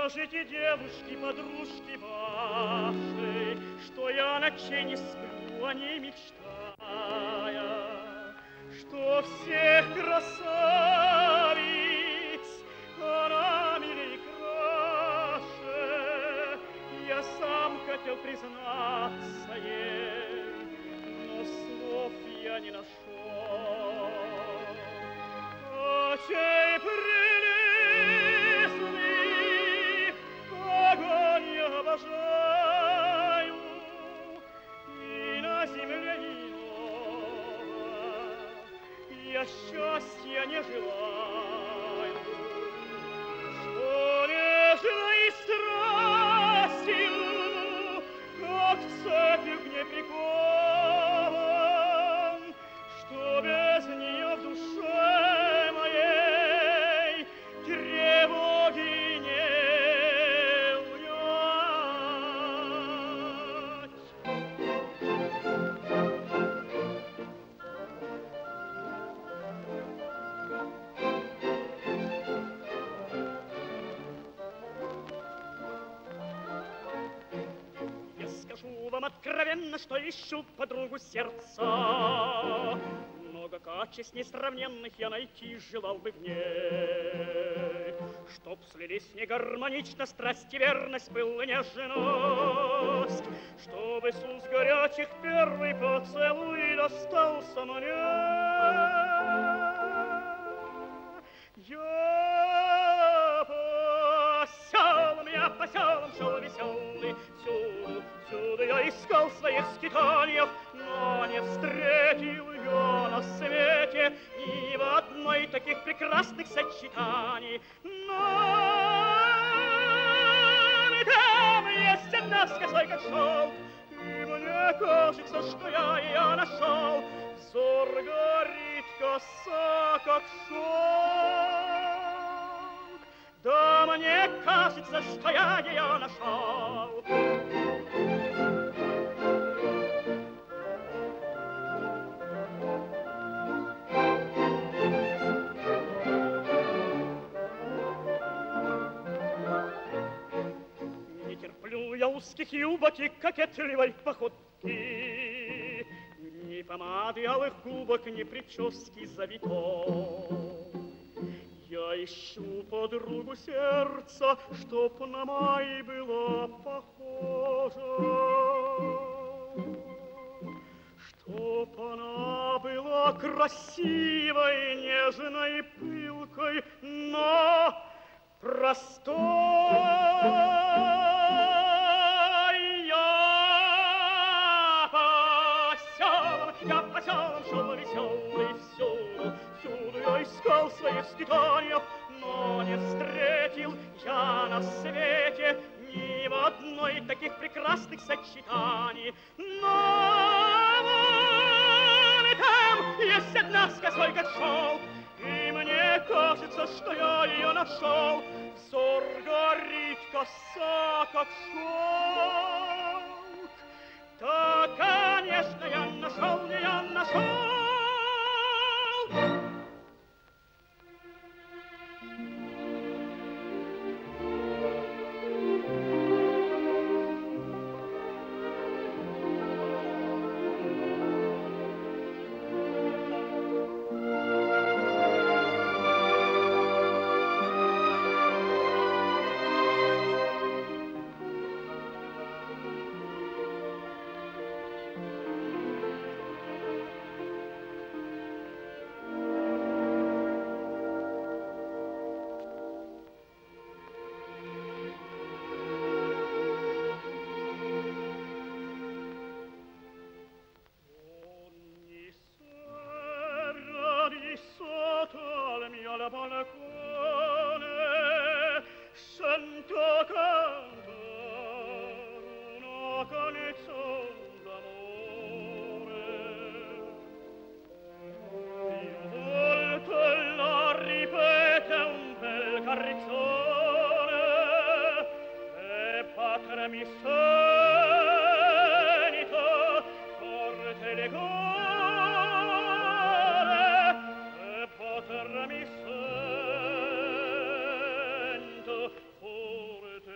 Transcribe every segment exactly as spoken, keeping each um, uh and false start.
скажите, девушки, подружки ваши, что я ночей не сплю, о ней мечтая, что всех красавиц она милей краше. Я сам хотел признаться ей, но слов я не нашел. Очей прелестных огонь я обожаю, и на земле иного я счастья не желаю, что нежной страстью, как цепью к ней прикован, что без нее в душе моей тревоги не унять. Я скажу вам откровенно, что ищу подругу сердца. Много качеств несравненных я найти желал бы в ней, чтоб слились с ней гармонично страсть и верность, пыл и нежность, чтоб Иисус горячих первый поцелуй достался мне. Я по селам, я по селам шел веселый, всюду, всюду я искал своих скитаниев, но не встретил ее на свете ни в одной таких прекрасных сочетаний. Но там есть одна с косой, как шелк, и мне кажется, что я ее нашел. Взор горит, коса, как шелк, да мне кажется, что я ее нашел. Не терплю я узких юбок и кокетливой походки, ни помады алых губок, ни прически завитой. Я ищу подругу сердца, чтоб на май была похожа, чтоб она была красивой, нежной, пылкой, но простой. Я по селам, я по селам шел веселый, всюду, всюду я искал своих скитаниев, но не встретил я на свете ни в одной таких прекрасных сочетаний. Но вон там есть одна с косой, как шелк, и мне кажется, что я ее нашел. Взор горит, коса, как шелк, да, конечно, я нашел, не я нашел. Mi sento forte le cuore e poter mi sento forte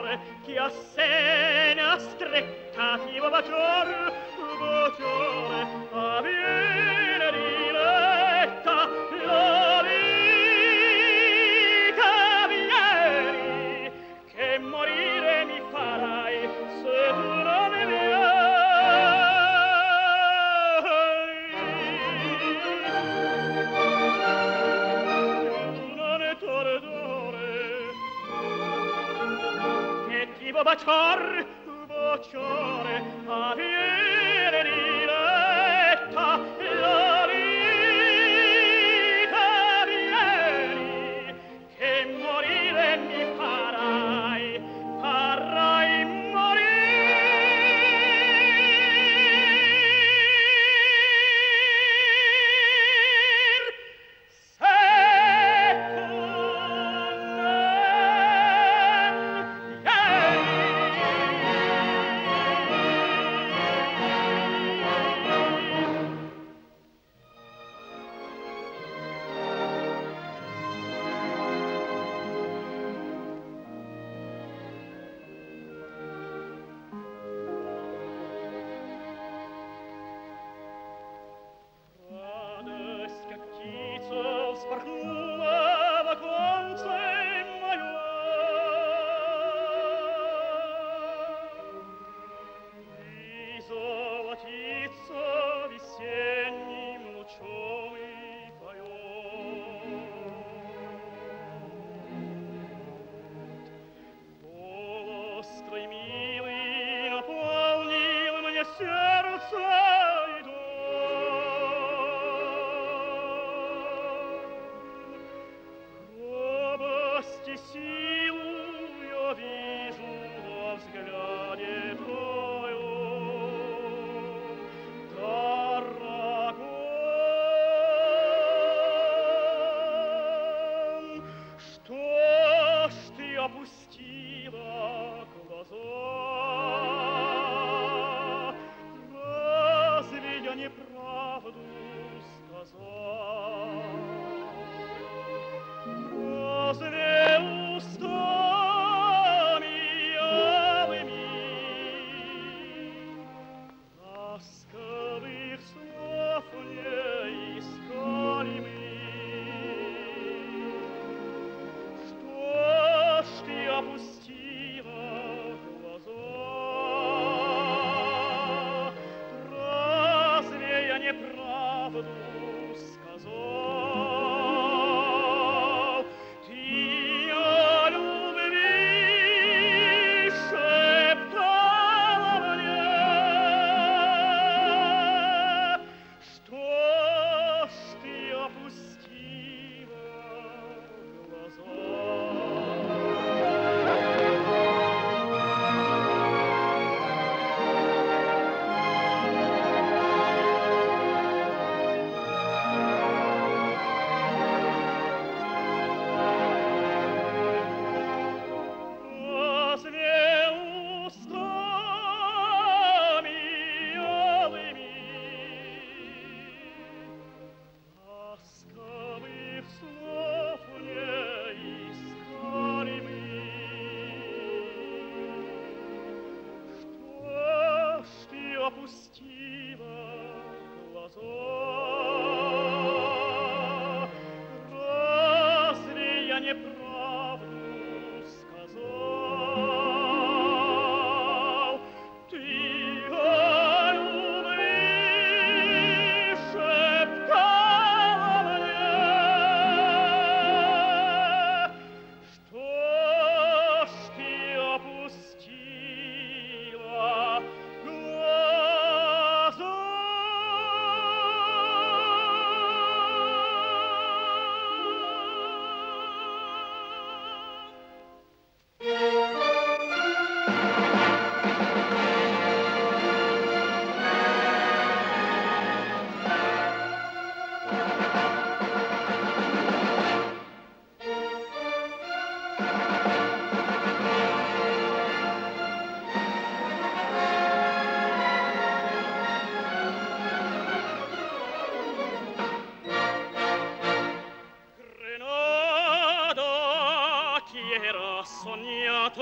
baciore che a sena stretta ti va bacior, baciore a viene riletta la vita vieni che morire mi farai se tu non mi vieni. Bacior, baciore, a viene riletta la vita vieni, che morire mi farai, farai morir. Se tu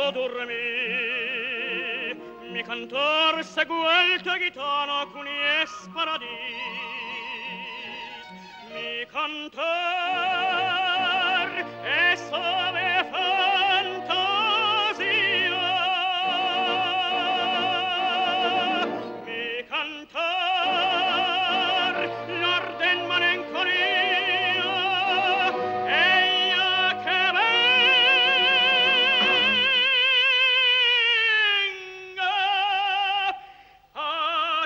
poco dormir. Mi cantor seguelte gitana cunies paradis. Mi cantar e sove fantasia. Mi cantar l'ardent malinconia. Eia che venga ad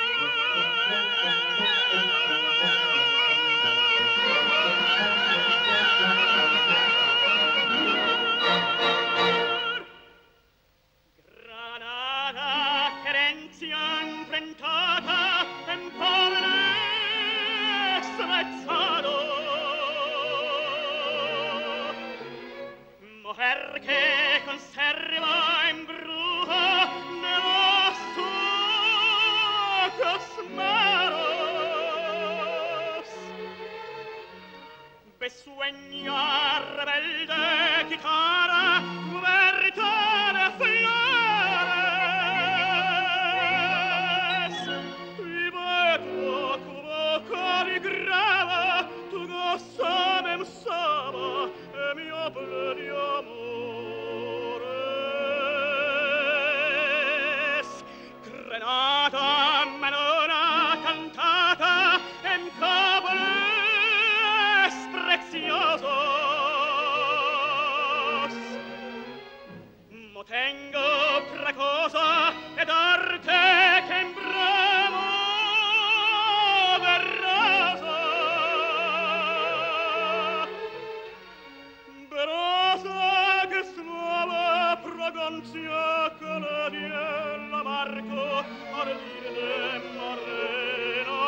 Granada, Querencia enfrentada, tempore svezzado. Mujer que conserva en bruja de los ojos malos. Besueña rebelde chicara cubierta de flores. Y vetro tu boca rigrava, tu goza me usava e mio ple di amores. Granata, menona cantata, en cables preciosos. Mo tengo precosa ed arte che in bramo verrosa. Verosa che suava fragancia che le diella Marco ardire de morena.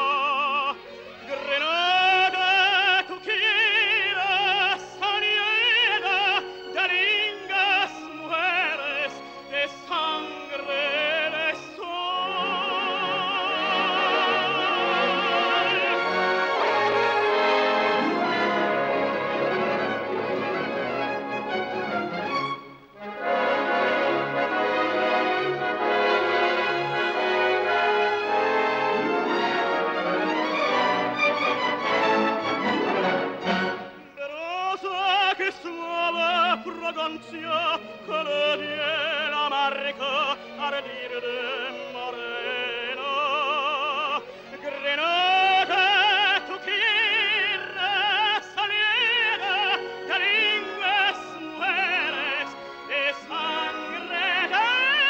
Grenada, tu quieras sanieda de lindas mujeres de sangre de Verosa che suava fragancia che le diela Marca ardire de morena. Grenada, tu quieras sanieda de lindas mujeres de sangre de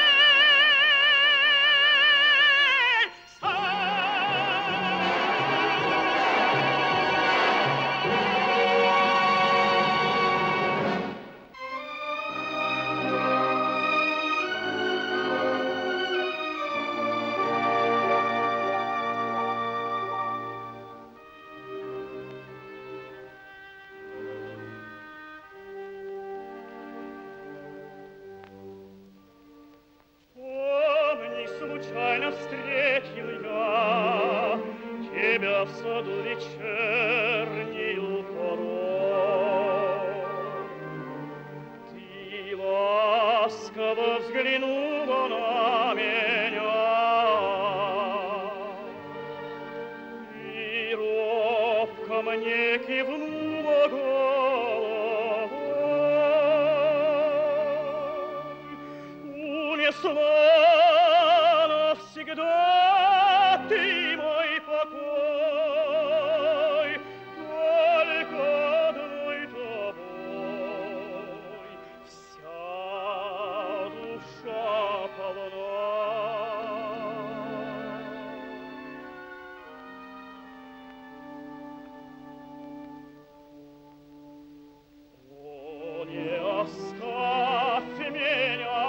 Помни, случайно встретил я тебя в саду вечернюю порой. Ты ласково взглянула на меня и робко мне кивнула головой. Унесла навсегда ты мой покой, только одной тобой вся душа полна. О, не оставь меня,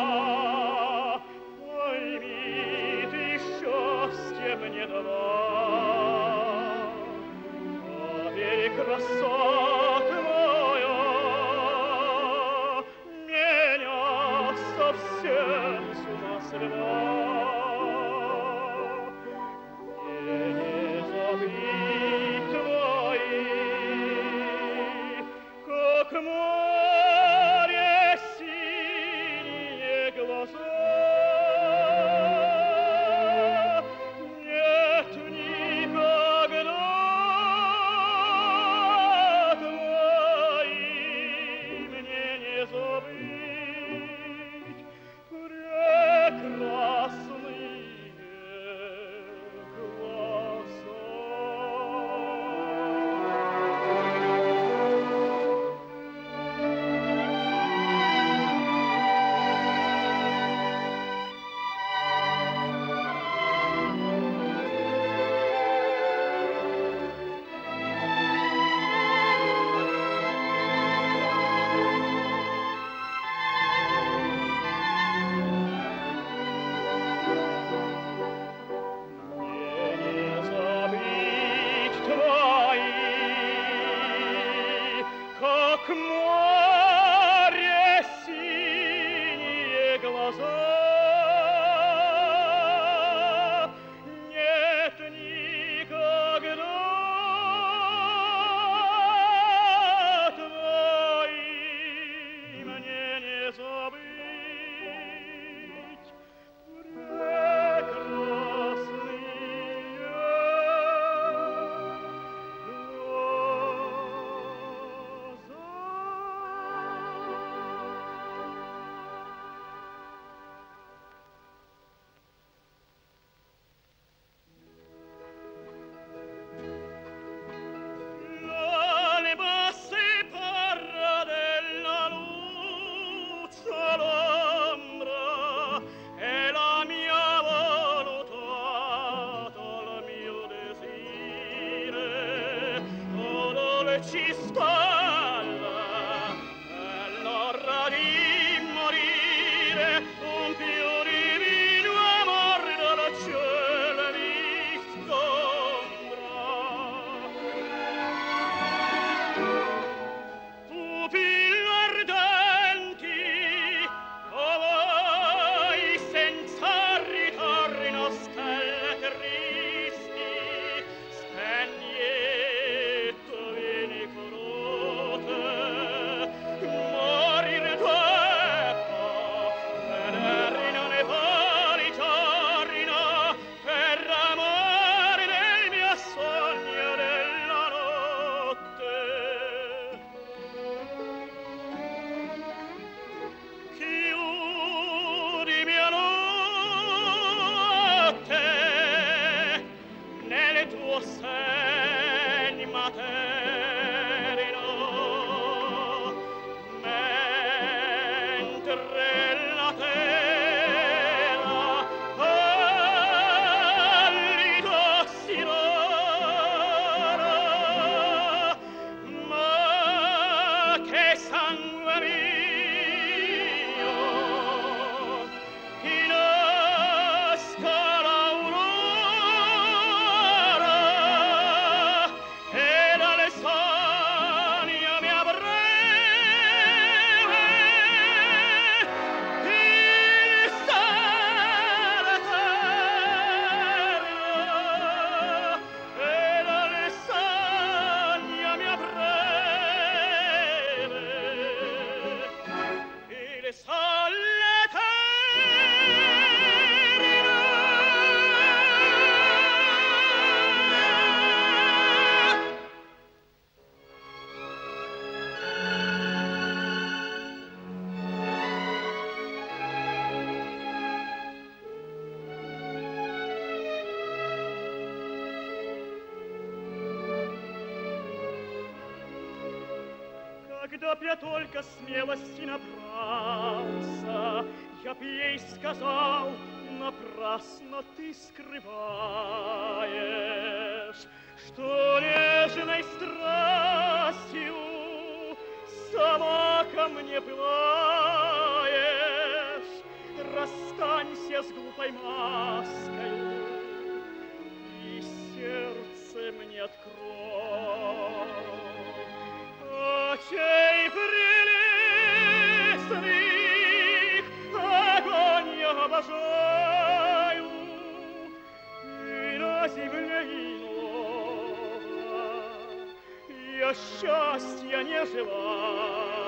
пойми, ты счастье мне дала. Поверь, красота моя, меня совсем с ума свела. Мне не забыть твои, как море синее Когда б я только смелости набрался, я б ей сказал, напрасно ты скрываешь, что нежной страстью сама ко мне пылаешь. Расстанься с глупой маской и сердце мне открой. Очей прелестных огонь я обожаю, и на земле иного я счастья не желаю.